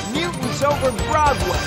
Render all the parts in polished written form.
Mutants over Broadway.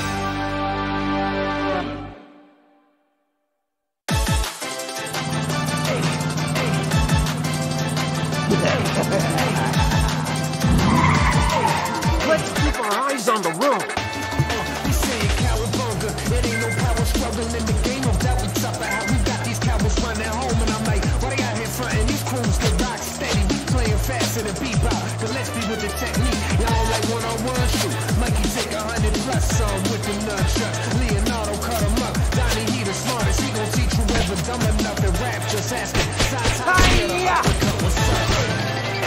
Let's keep our eyes on the road. We say cowabunga, it ain't no power struggle in the game of that we suffer. How we got these cowards running home, and I'm like, why they out here frontin'? These crews get rock steady, we playing fast in the bebop. Gillespie with the technique, y'all like one-on-one shoot. Mikey take 100 plus some with the nunchuck. Leonardo cut him up. Donnie, he the smartest, he gon' teach you ever dumb enough to rap. Just ask him. What's up?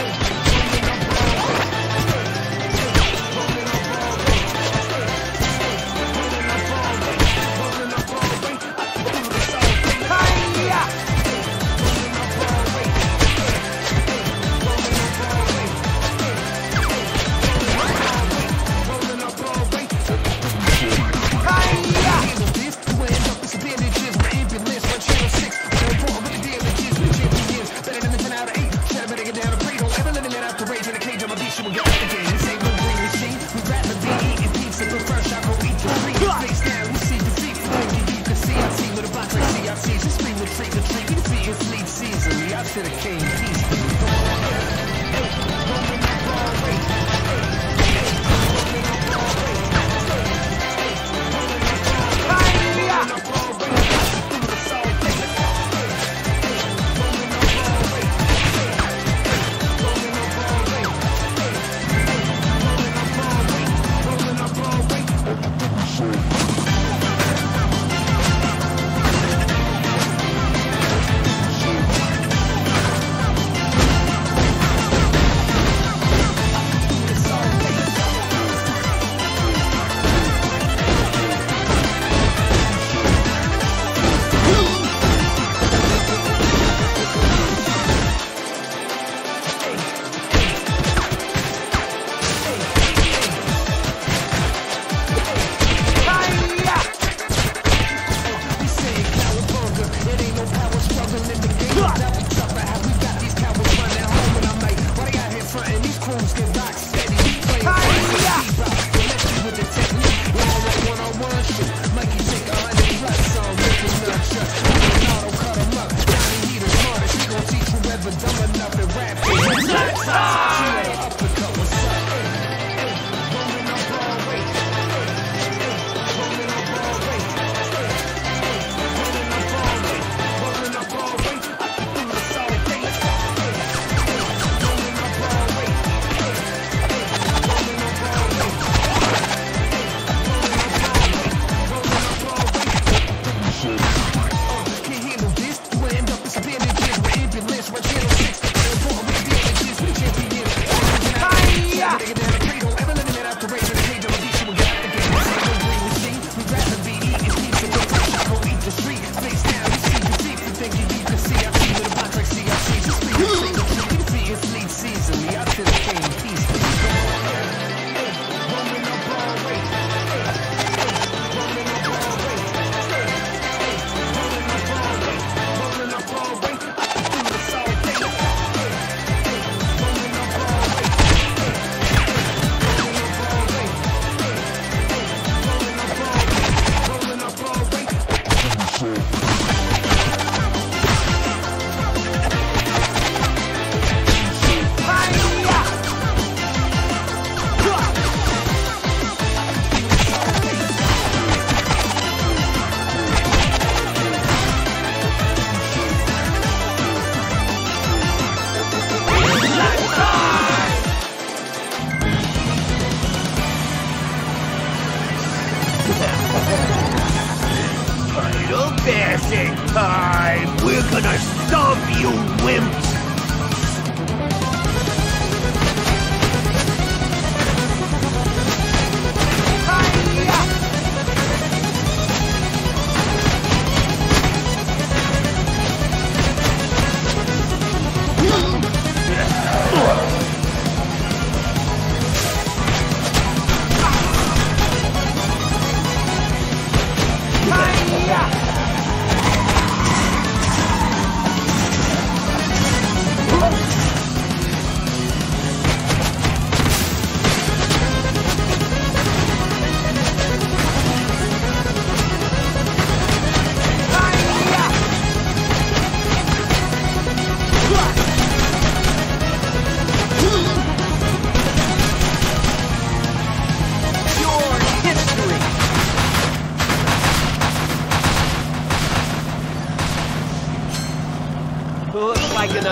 Time! We're gonna stomp you, wimps!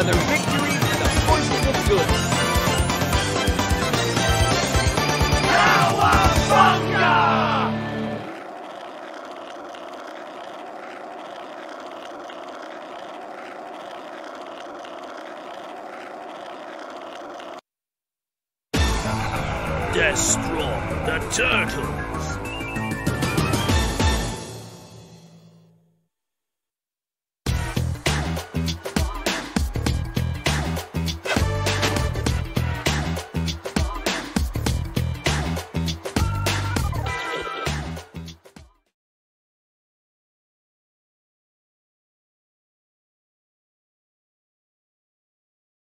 another victory for the forces of good. Destroy the turtle!